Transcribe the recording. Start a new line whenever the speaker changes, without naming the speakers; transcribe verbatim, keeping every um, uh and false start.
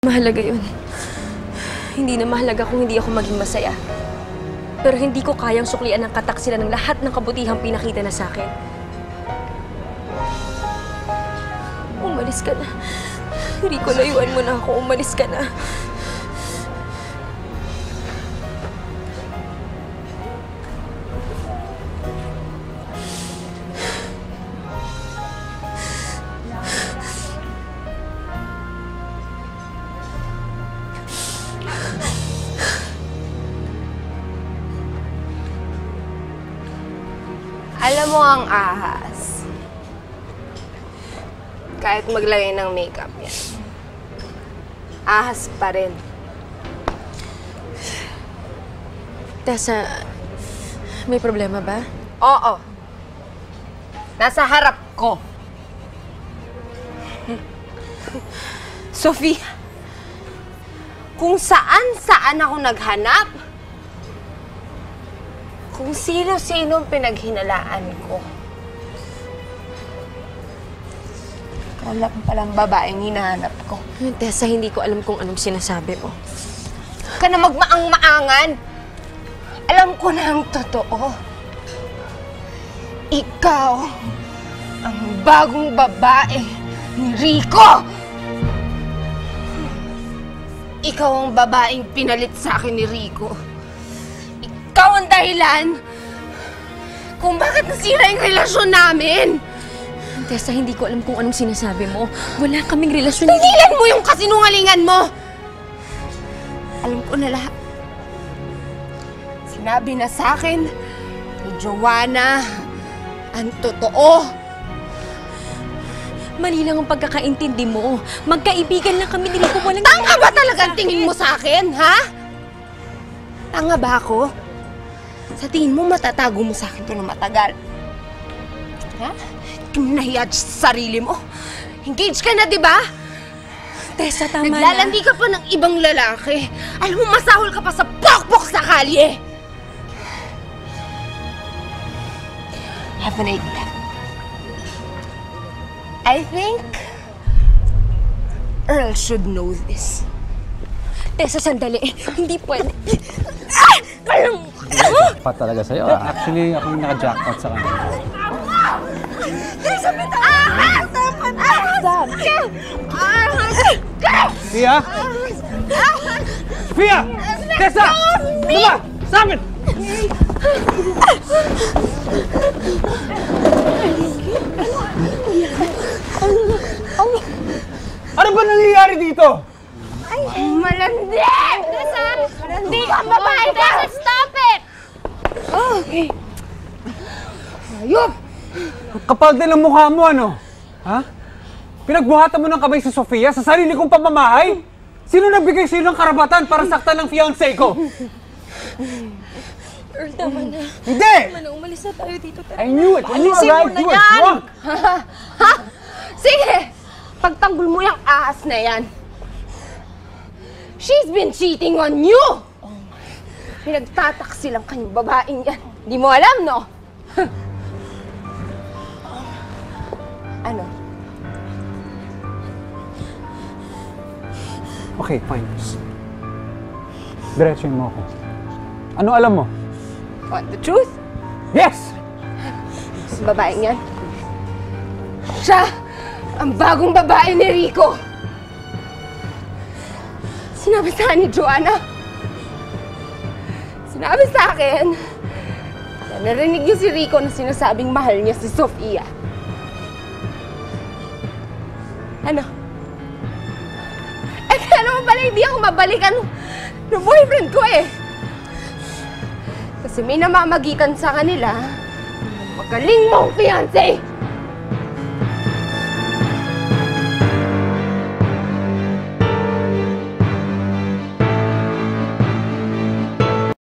Mahalaga yun. Hindi na mahalaga kung hindi ako maging masaya. Pero hindi ko kayang suklian ng kataksilan ng lahat ng kabutihang pinakita na sa akin. Umalis ka na. Rico, layuan mo na ako. Umalis ka na.
Alam mo ang ahas. Kahit maglagay ng makeup yan. Ahas pa rin.
Tessa, may problema ba?
Oo. Nasa harap ko. Sophie, kung saan-saan ako naghanap, kung sino-sino ang pinaghinalaan ko. Ikaw lang palang babaeng hinahanap ko.
Tessa, hindi ko alam kung anong sinasabi mo.
Huwag ka na magmaang-maangan. Alam ko na ang totoo. Ikaw ang bagong babae ni Rico! Ikaw ang babaeng pinalit sa akin ni Rico. Ikaw ang dahilan kung bakit nasira yung relasyon namin.
Tessa, hindi ko alam kung anong sinasabi mo. Wala kaming relasyon.
Tigilan mo yung kasinungalingan mo! Alam ko na lahat. Sinabi na sa akin ni Joanna ang totoo.
Mali lang ang pagkakaintindi mo. Magkaibigan lang kami ni Rico. Walang
Tanga ba talagang tingin mo sa akin, ha? Tanga ba ako? Sa tingin mo, matatago mo sa akin ito na matagal. Ha? Nahiya sa sarili mo. Engaged ka na, di ba?
Tessa, tama na.
Naglalandi ka pa ng ibang lalaki. Alam mo, masahol ka pa sa pokpok sa kalye. Have an idea. I think Earl should know this.
Tessa, sandali. Hindi pwede.
Pa talaga sa'yo. Actually, ako yung naka-jackpot sa kanya.
Tessa, bita! Ah! Sam!
Pia! Pia! Tessa! Ano ba? Sa amin! Ano ba nangyayari dito?
Ay, malandi! Tessa! Malandi kang babae ka! Tessa, stop it! Oh, okay. Ayop!
Kapal din ang mukha mo, ano? Ha? Pinagbuhatan mo ng kamay si Sofia sa sarili kong pamamahay? Sino nagbigay sa'yo ng karapatan para saktan ng fiancé ko?
Earl, tama na.
Hindi!
Tama na, umalis na tayo dito. Tara.
I knew it! When you
Alisin mo
arrived,
na
you were
yan!
drunk!
Ha? Sige! Pagtanggol mo yung ahas na yan. She's been cheating on you! Pinagtataksi lang kanyang babaeng yan. Di mo alam, no? Ano?
Okay, fine. Diretsuhin mo ako. Ano alam mo?
Want the truth?
Yes!
Sa babaeng yan. Siya ang bagong babae ni Rico. Sinabi sa akin ni Joanna. Sinabi sa akin na narinig niyo si Rico na sinasabing mahal niya si Sofia. Ano? Eh, kaya naman pala hindi ako mabalikan ng boyfriend ko eh. Kasi may namamagitan sa kanila ng magaling mong fiancé!